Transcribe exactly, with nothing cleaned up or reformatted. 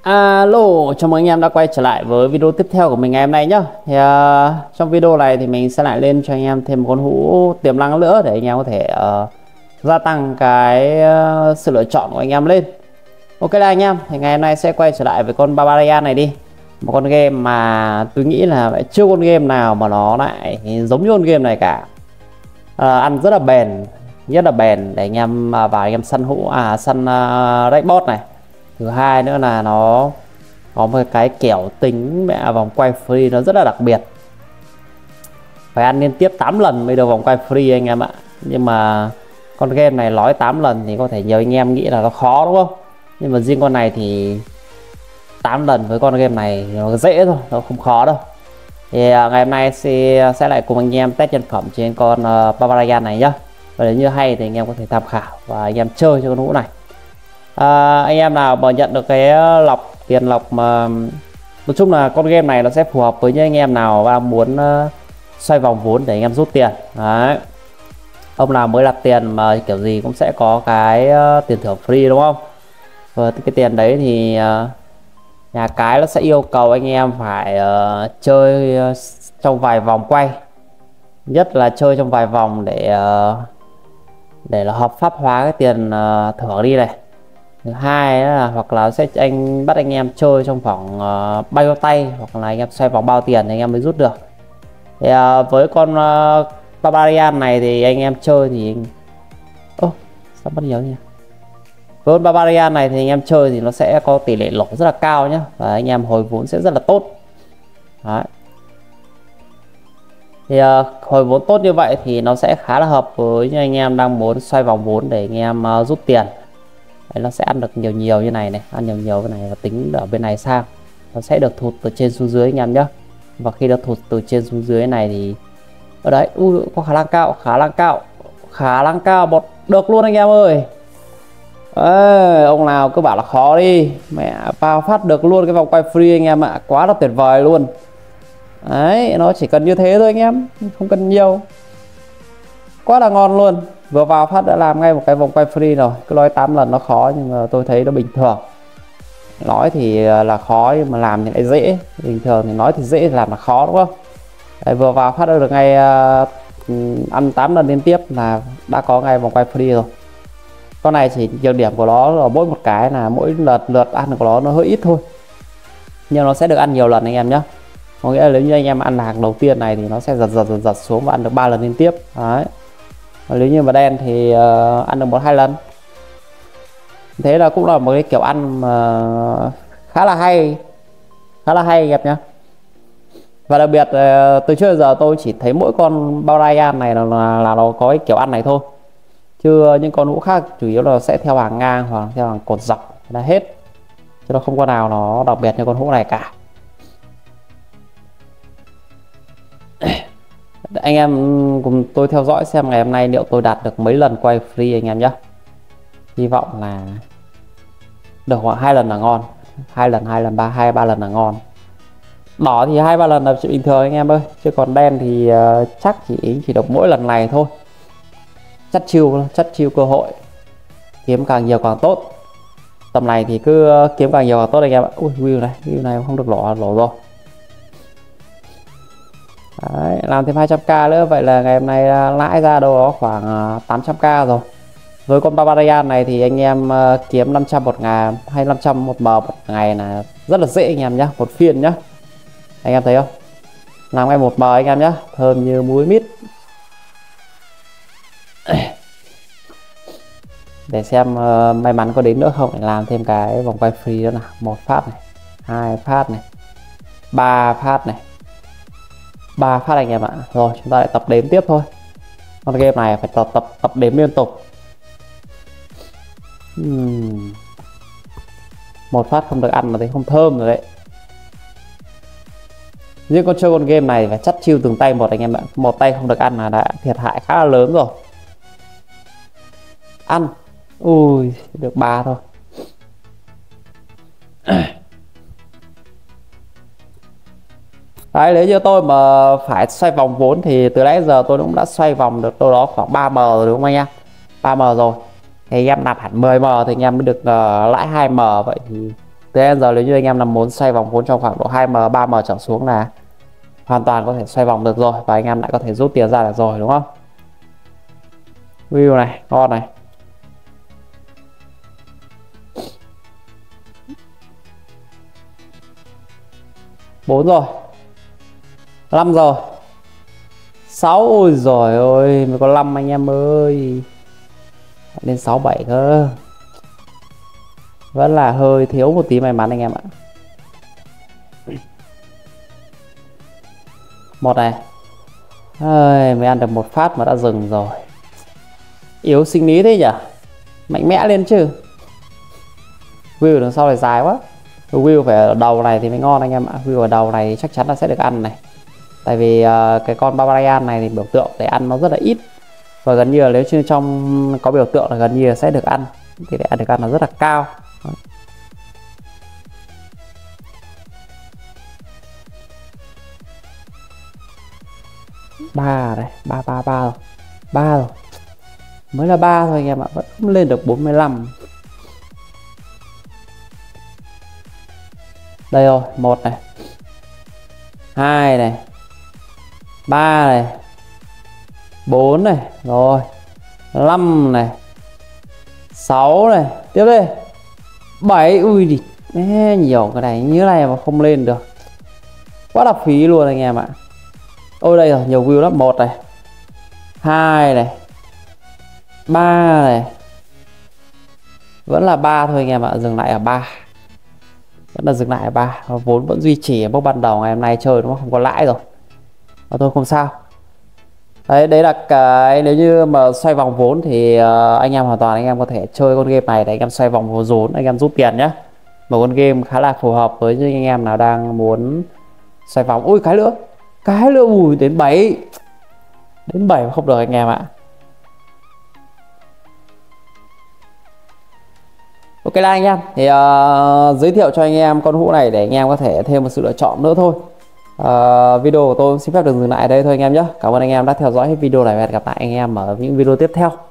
Alo, chào mừng anh em đã quay trở lại với video tiếp theo của mình ngày hôm nay nhá. Thì uh, trong video này thì mình sẽ lại lên cho anh em thêm một con hũ tiềm năng nữa để anh em có thể uh, gia tăng cái uh, sự lựa chọn của anh em lên. Ok là anh em, thì ngày hôm nay sẽ quay trở lại với con Barbarian này đi. Một con game mà tôi nghĩ là chưa con game nào mà nó lại giống như con game này cả. Uh, ăn rất là bền, rất là bền để anh em uh, vào anh em săn hũ à săn uh, Raidbot này. Thứ hai nữa là nó có một cái kiểu tính mẹ vòng quay free nó rất là đặc biệt, phải ăn liên tiếp tám lần mới được vòng quay free anh em ạ. Nhưng mà con game này nói tám lần thì có thể nhiều anh em nghĩ là nó khó đúng không, nhưng mà riêng con này thì tám lần với con game này nó dễ thôi, nó không khó đâu. Thì ngày hôm nay sẽ, sẽ lại cùng anh em test nhân phẩm trên con uh, Barbarian này nhá. Và nếu như hay thì anh em có thể tham khảo và anh em chơi cho con hũ này. À, anh em nào mà nhận được cái lọc tiền lọc mà nói chung là con game này nó sẽ phù hợp với những anh em nào đang muốn uh, xoay vòng vốn để anh em rút tiền. Đấy, ông nào mới đặt tiền mà kiểu gì cũng sẽ có cái uh, tiền thưởng free đúng không. Và cái tiền đấy thì uh, nhà cái nó sẽ yêu cầu anh em phải uh, chơi uh, trong vài vòng quay, nhất là chơi trong vài vòng để uh, để là hợp pháp hóa cái tiền uh, thưởng đi này. Thứ hai là hoặc là sẽ anh bắt anh em chơi trong vòng uh, bao tay, hoặc là anh em xoay vòng bao tiền thì anh em mới rút được. Thì uh, với con uh, Barbarian này thì anh em chơi thì ô oh, sao mất nhiều nhỉ. Với con Barbarian này thì anh em chơi thì nó sẽ có tỷ lệ lỗ rất là cao nhé, và anh em hồi vốn sẽ rất là tốt. Đấy. Thì uh, hồi vốn tốt như vậy thì nó sẽ khá là hợp với những anh em đang muốn xoay vòng vốn để anh em uh, rút tiền. Đấy, nó sẽ ăn được nhiều nhiều như này này, ăn nhiều nhiều cái này và tính ở bên này sang nó sẽ được thụt từ trên xuống dưới anh em nhé. Và khi nó thụt từ trên xuống dưới này thì ở đấy ui, có khả năng cao, khả năng cao, khả năng cao bột được luôn anh em ơi. Ê, ông nào cứ bảo là khó đi, mẹ vào phát được luôn cái vòng quay free anh em ạ, quá là tuyệt vời luôn. Đấy, nó chỉ cần như thế thôi anh em, không cần nhiều, quá là ngon luôn. Vừa vào phát đã làm ngay một cái vòng quay free rồi. Cứ nói tám lần nó khó nhưng mà tôi thấy nó bình thường. Nói thì là khó nhưng mà làm thì lại dễ. Bình thường thì nói thì dễ, làm là khó đúng không. Đấy, vừa vào phát được ngay uh, ăn tám lần liên tiếp là đã có ngay vòng quay free rồi. Con này chỉ nhược điểm của nó là mỗi một cái là mỗi lượt lượt ăn của nó nó hơi ít thôi, nhưng nó sẽ được ăn nhiều lần anh em nhé. Có nghĩa là nếu như anh em ăn hàng đầu tiên này thì nó sẽ giật giật giật, giật xuống và ăn được ba lần liên tiếp. Đấy. Nếu như mà đen thì uh, ăn được một hai lần. Thế là cũng là một cái kiểu ăn uh, khá là hay, khá là hay đẹp nhá. Và đặc biệt uh, từ trước giờ tôi chỉ thấy mỗi con Barbarian này là, là, là nó có cái kiểu ăn này thôi, chứ những con hũ khác chủ yếu là sẽ theo hàng ngang hoặc theo hàng cột dọc là hết, chứ nó không có nào nó đặc biệt như con hũ này cả. Anh em cùng tôi theo dõi xem ngày hôm nay liệu tôi đạt được mấy lần quay free anh em nhé. Hy vọng là được khoảng hai lần là ngon, hai lần hai lần ba hai ba lần là ngon. Đỏ thì hai ba lần là chuyện bình thường anh em ơi, chứ còn đen thì uh, chắc chỉ chỉ được mỗi lần này thôi. Chắc chiêu chắc chiêu cơ hội, kiếm càng nhiều càng tốt. Tầm này thì cứ uh, kiếm càng nhiều càng tốt anh em ạ. Ui view này, view này không được lỗ lỗ rồi. Đấy, làm thêm hai trăm k nữa, vậy là ngày hôm nay lãi ra đâu đó khoảng tám trăm k rồi. Với con Barbarian này thì anh em kiếm năm trăm một ngày hay năm trăm một m một ngày là rất là dễ anh em nhé, một phiên nhá. Anh em thấy không? Làm ngay một m anh em nhé, thơm như muối mít. Để xem uh, may mắn có đến nữa không, để làm thêm cái vòng quay free đó nào. Một phát này, hai phát này, ba phát này, ba phát anh em ạ. Rồi chúng ta lại tập đếm tiếp thôi. Con game này phải tập tập tập đếm liên tục. uhm. Một phát không được ăn là thấy không thơm rồi đấy. Nhưng con chơi con game này phải chắt chiêu từng tay một anh em ạ. Một tay không được ăn là đã thiệt hại khá là lớn rồi. Ăn. Ui được ba thôi. Đấy, nếu như tôi mà phải xoay vòng vốn thì từ nãy giờ tôi cũng đã xoay vòng được đâu đó khoảng ba m rồi đúng không anh em? ba m rồi. Thì anh em nạp hẳn mười m thì anh em mới được uh, lãi hai m, vậy thì Từ nãy đến giờ nếu như anh em nằm muốn xoay vòng vốn trong khoảng độ hai M ba M trở xuống là hoàn toàn có thể xoay vòng được rồi, và anh em lại có thể rút tiền ra được rồi, đúng không? View này ngon này. Bốn rồi, năm rồi, sáu. Ôi giời ơi, mới có năm anh em ơi, lên sáu bảy cơ, vẫn là hơi thiếu một tí may mắn anh em ạ. Một này, ơi, mới ăn được một phát mà đã dừng rồi, yếu sinh lý thế nhỉ, mạnh mẽ lên chứ. View đằng sau này dài quá, view phải ở đầu này thì mới ngon anh em ạ. View ở đầu này chắc chắn là sẽ được ăn này, tại vì uh, cái con Barbarian này thì biểu tượng để ăn nó rất là ít, và gần như là nếu như trong có biểu tượng là gần như là sẽ được ăn, thì để ăn được ăn nó rất là cao. Đấy. Ba này, ba ba ba rồi, ba rồi, mới là ba thôi anh em ạ, vẫn không lên được bốn mươi lăm. Đây rồi, một này, hai này, ba này, bốn này, rồi, năm này, sáu này, tiếp đi, bảy. Ui đi, nhiều cái này như này mà không lên được, quá là phí luôn anh em ạ. Ôi đây rồi, nhiều view lắm. Một này, hai này, ba này, vẫn là ba thôi anh em ạ, dừng lại ở ba, vẫn là dừng lại ở ba, vốn vẫn duy trì ở mức ban đầu ngày hôm nay chơi nó không có lãi rồi, và thôi không sao. Đấy, đấy là cái nếu như mà xoay vòng vốn thì uh, anh em hoàn toàn anh em có thể chơi con game này để anh em xoay vòng vốn vốn, anh em rút tiền nhé. Một con game khá là phù hợp với những anh em nào đang muốn xoay vòng. Ui cái nữa, cái nữa, ui đến bảy, đến bảy mà không được anh em ạ. Ok là anh em thì uh, giới thiệu cho anh em con hũ này để anh em có thể thêm một sự lựa chọn nữa thôi. Uh, video của tôi xin phép được dừng lại ở đây thôi anh em nhé. Cảm ơn anh em đã theo dõi hết video này và hẹn gặp lại anh em ở những video tiếp theo.